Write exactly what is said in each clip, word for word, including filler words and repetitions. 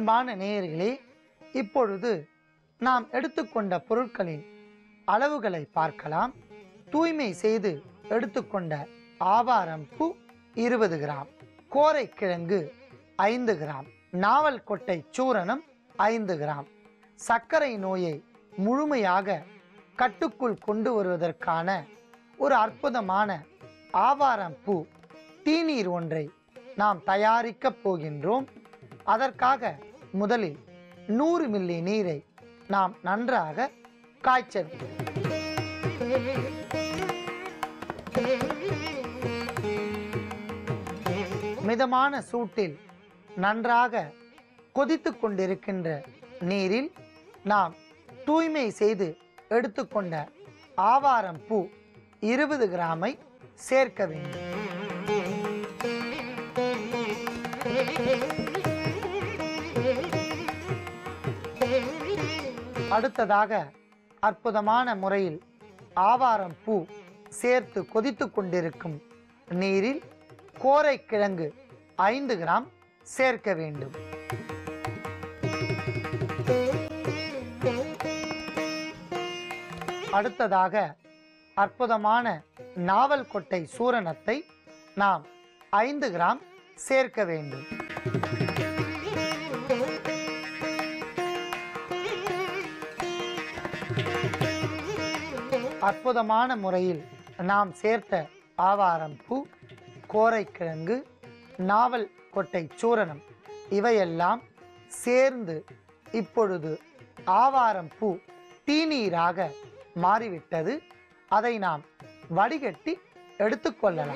அன்பான நேயர்களே, இப்பொழுது நாம் எடுத்துக்கொண்ட பொருட்களின் அளவுகளை பார்க்கலாம். தூய்மை செய்து எடுத்துக்கொண்ட ஆவாரம் பூ இருபது கிராம், கோரைக்கிழங்கு ஐந்து கிராம், நாவல் கொட்டை சூரணம் ஐந்து கிராம். சர்க்கரை நோயை முழுமையாக கட்டுக்குள் கொண்டு வருவதற்கான ஒரு அற்புதமான ஆவாரம் பூ தீநீர் ஒன்றை நாம் தயாரிக்கப் போகின்றோம். அதற்காக முதலில் நூறு மில்லி நீரை நாம் நன்றாக காய்ச்ச வேண்டும். மிதமான சூட்டில் நன்றாக கொதித்து கொண்டிருக்கின்ற நீரில் நாம் தூய்மை செய்து எடுத்துக்கொண்ட ஆவாரம் பூ இருபது கிராமை சேர்க்க வேண்டும். அடுத்ததாக அற்புதமான முறையில் ஆவாரம் பூ சேர்த்து கொதித்து கொண்டிருக்கும் நீரில் கோரைக்கிழங்கு ஐந்து கிராம் சேர்க்க வேண்டும். அடுத்ததாக அற்புதமான நாவல் கொட்டை சூரணத்தை நாம் ஐந்து கிராம் சேர்க்க வேண்டும். அற்புதமான முறையில் நாம் சேர்த்த ஆவாரம் பூ, கோரைக்கிழங்கு, நாவல் கொட்டை சூரணம் இவையெல்லாம் சேர்ந்து இப்பொழுது ஆவாரம் பூ தீநீராக மாறிவிட்டது. அதை நாம் வடிகட்டி எடுத்துக்கொள்ளலாம்.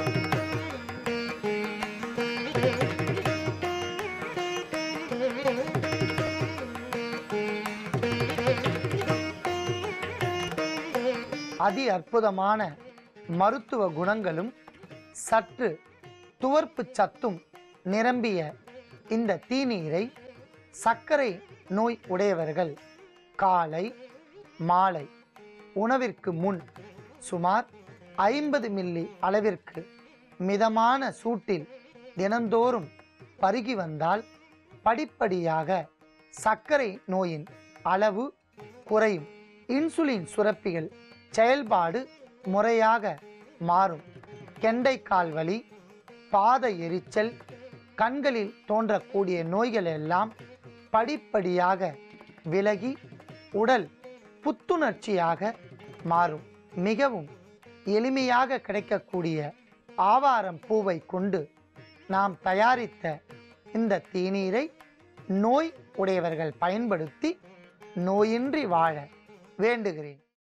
அதி அற்புதமான மருத்துவ குணங்களும் சற்று துவர்ப்பு சத்தும் நிரம்பிய இந்த தீநீரை சர்க்கரை நோய் உடையவர்கள் காலை மாலை உணவிற்கு முன் சுமார் ஐம்பது மில்லி அளவிற்கு மிதமான சூட்டில் தினந்தோறும் பருகி வந்தால் படிப்படியாக சர்க்கரை நோயின் அளவு குறையும். இன்சுலின் சுரப்பிகள் செயல்பாடு முறையாக மாறும். கெண்டைக்கால் வலி, பாத எரிச்சல், கண்களில் தோன்றக்கூடிய நோய்கள் எல்லாம் படிப்படியாக விலகி உடல் புத்துணர்ச்சியாக மாறும். மிகவும் எளிமையாக கிடைக்கக்கூடிய ஆவாரம் பூவை கொண்டு நாம் தயாரித்த இந்த தீநீரை நோய் உடையவர்கள் பயன்படுத்தி நோயின்றி வாழ வேண்டுகிறேன்.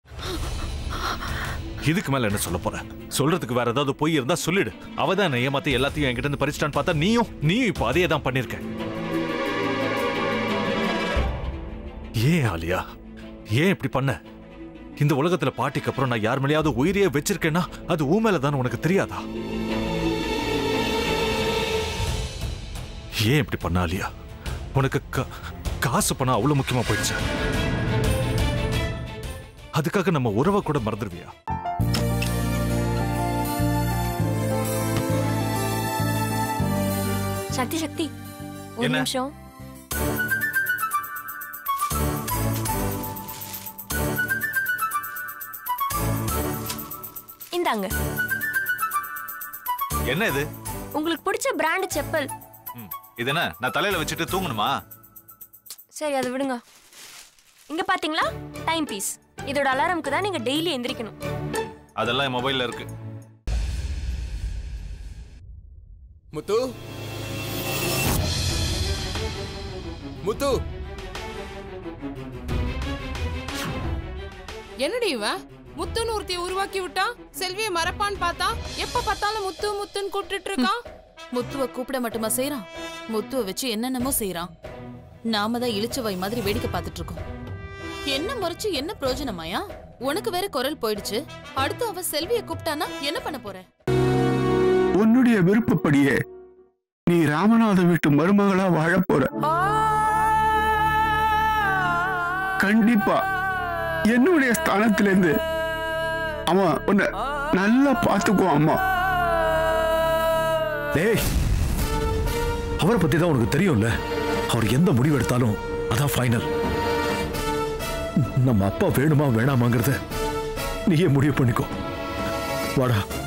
இதுக்கு மேல என்ன சொல்ல போற? சொல்றதுக்கு வேற ஏதாவது பொய் இருந்தா சொல்லிடு. அவதான் ஏமாத்தி எல்லாத்தையும் என்கிட்ட இருந்து பறிச்சிட்டான்னு பார்த்தா நீயும் நீயும் இப்ப அதே தான் பண்ணிருக்க. ஏன் ஆலியா, ஏன் இப்படி பண்ண? இந்த உலகத்துல பாட்டிக்கு அப்புறம் நான் யார் மேலேயாவது உயிரியே வச்சிருக்கேன்னா அது ஊ மேலதான் உனக்கு தெரியாதா? ஏன் இப்படி பண்ண ஆலியா? உனக்கு காசு பணம் அவ்வளவு முக்கியமா போயிடுச்சு. அதுக்காக நம்ம உறவை கூட மறந்துடுவியா? சக்தி சக்தி ஒரு நிமிஷம். இந்தாங்க. என்ன இது? உங்களுக்கு பிடிச்ச பிராண்ட் செப்பல். இது என்ன நான் தலையில வச்சுட்டு தூங்கணுமா? சரி அது விடுங்க. இங்க பாத்தீங்களா டைம் பீஸ். இதோட அலாரம்க்கு தான் நீங்க டெய்லி எந்திரிக்கணும். அதெல்லாம் என் மொபைல்ல இருக்கு. முத்து முத்து என்னடி இவன் முத்துன்னு ஒருத்தைய உருவாக்கி விட்டா செல்வியை மறப்பான்னு பார்த்தா எப்ப பார்த்தாலும் முத்து முத்துன்னு கூப்பிட்டு இருக்கான். முத்துவை கூப்பிட மட்டுமா செய்யறான், முத்துவை வச்சு என்னென்னமோ செய்யறான். நாம தான் இழிச்சவாய் மாதிரி வேடிக்கை பார்த்துட்டு இருக்கோம். என்ன முறைச்சு என்ன பிரயோஜனமாயா? உனக்கு வேற குரல் போயிடுச்சு. அடுத்து அவ செல்வியை கூப்பிட்டானா என்ன பண்ண போற? உன்னுடைய விருப்பப்படியே நீ ராமநாத வீட்டு மருமகளா வாழ போற. கண்டிப்பா என்னுடைய ஸ்தானத்திலிருந்து அவன் உன்னை நல்லா பார்த்துக்குவான். அம்மா டேய், அவரை பத்தி தான் உனக்கு தெரியும்ல. அவர் எந்த முடிவு எடுத்தாலும் அதான் ஃபைனல். நம்ம அப்பா வேணுமா வேணாமாங்கிறத நீயே முடிவு பண்ணிக்கோ. வாடா.